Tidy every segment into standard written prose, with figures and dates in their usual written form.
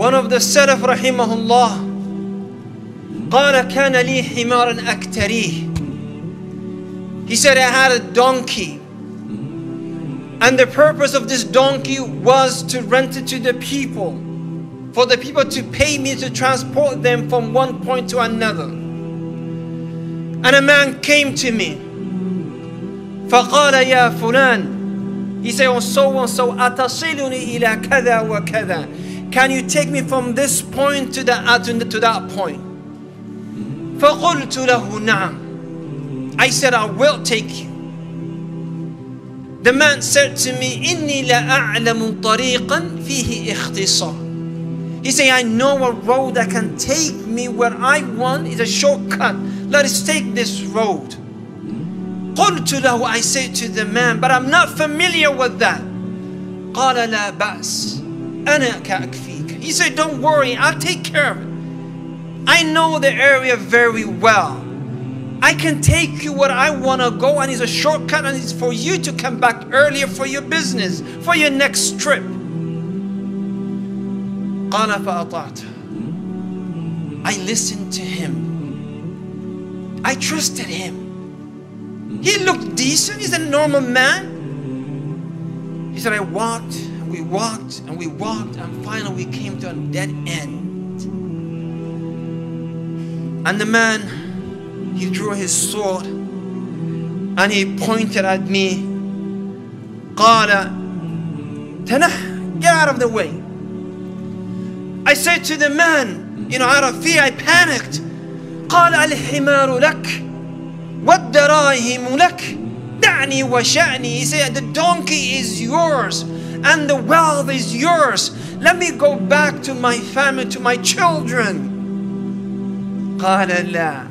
One of the Salaf rahimahullah قال كان لي حمار أكتريه. He said, I had a donkey, and the purpose of this donkey was to rent it to the people, for the people to pay me to transport them from one point to another. And a man came to me, فقال يا فلان, he said, oh so and so, أتصلني إلى كذا وكذا, can you take me from this point to that point? فقلت له نعم. I said, I will take you. The man said to me, إني لأعلم طريقا فيه اختصار. He said, I know a road that can take me where I want. It's a shortcut. Let us take this road. قلت له, I said to the man, but I'm not familiar with that. قال لا بأس أنا كأكفيك. He said, don't worry, I'll take care of it. I know the area very well. I can take you where I want to go, and it's a shortcut, and it's for you to come back earlier for your business, for your next trip. قال فأطعت. I listened to him. I trusted him. He looked decent. He's a normal man. He said, I walked, and we walked, and we walked, and finally we came to a dead end. And the man, he drew his sword and he pointed at me. قال تنح, get out of the way. I said to the man, out of fear, I panicked. قال الحمار لك والدراهم لك دعني وشأني. He said, the donkey is yours and the wealth is yours. Let me go back to my family, to my children. قال لا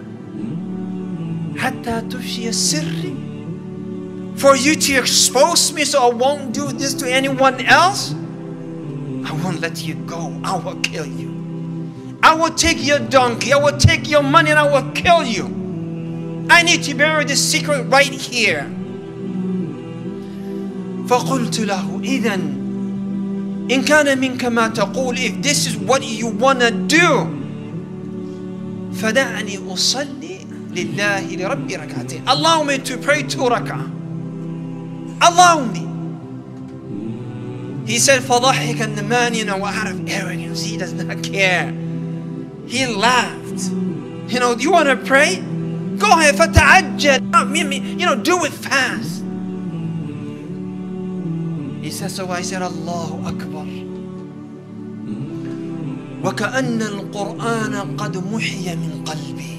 حتى تفشي سري. For you to expose me so I won't do this to anyone else, I won't let you go. I will kill you. I will take your donkey, I will take your money, and I will kill you. I need to bury the secret right here. فقلت له إذن إن كان منك ما تقول, if this is what you want to do, فدعني أصلي لله لربي ركعتين. Allow me to pray 2 rak'ah. Allow me. He said, فضحك, and the man, out of arrogance, he does not care. He laughed. Do you want to pray? Go ahead, فتعجل. Do it fast. He said, so I said, Allahu Akbar. وكأن القرآن قد محي من قلبي.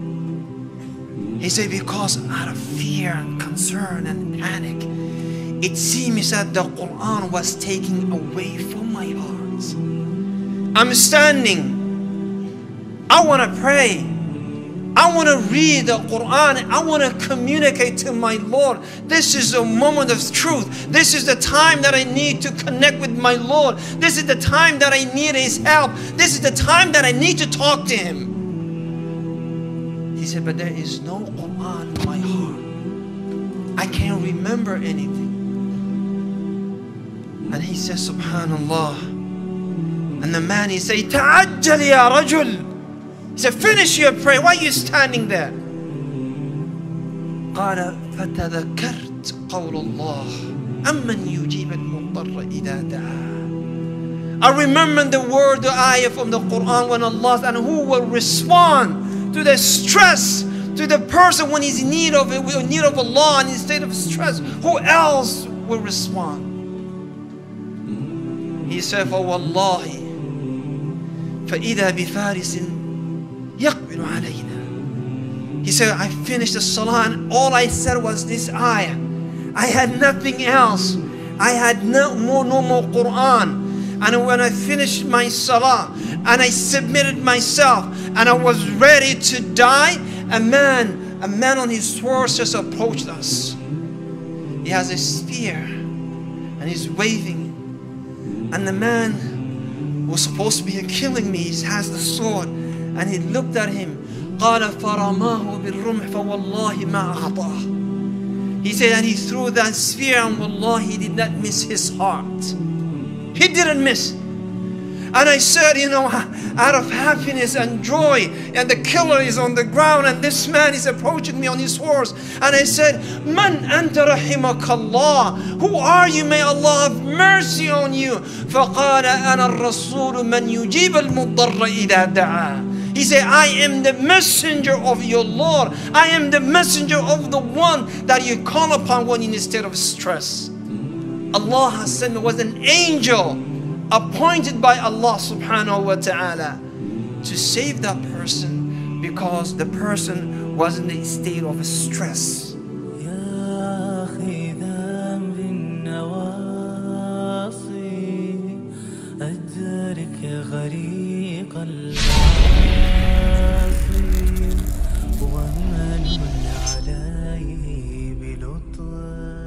He said, because out of fear and concern and panic, it seems that the Quran was taken away from my heart. I'm standing. I want to pray. I want to read the Quran. I want to communicate to my Lord. This is a moment of truth. This is the time that I need to connect with my Lord. This is the time that I need His help. This is the time that I need to talk to Him. He said, but there is no Quran in my heart. I can't remember anything. And he says, Subhanallah. And the man, he said, تعجل يا رجل. He said, finish your prayer. Why are you standing there? قال فتذكرت قول الله أمن يجيب المضطر إذا دعاه. I remember the word, the ayah from the Quran when Allah, and who will respond to the stress, to the person when he's in need of Allah and in state of stress. Who else will respond? He said, فوالله فإذا بفارس يقبل علينا. He said, I finished the salah and all I said was this ayah. I had nothing else. I had no more Quran. And when I finished my salah and I submitted myself and I was ready to die, a man on his horse just approached us. He has a spear and he's waving. And the man who was supposed to be killing me, he has the sword, and he looked at him. قال فرماه بالرمح فوالله ما أخطأه. He said, and he threw that spear, and wallah, he did not miss his heart. He didn't miss. And I said, you know, out of happiness and joy, and the killer is on the ground, and this man is approaching me on his horse. And I said, Man anta rahimakallah. Who are you? May Allah have mercy on you. فَقَالَ أَنَا الرَّسُولُ مَنْ يُجِيبَ الْمُضَّرَّ إِذَا دَعَى. He said, I am the messenger of your Lord. I am the messenger of the one that you call upon when in a state of stress. Allah has sent was an angel appointed by Allah subhanahu wa ta'ala to save that person because the person was in a state of stress. ومن عليه بلطف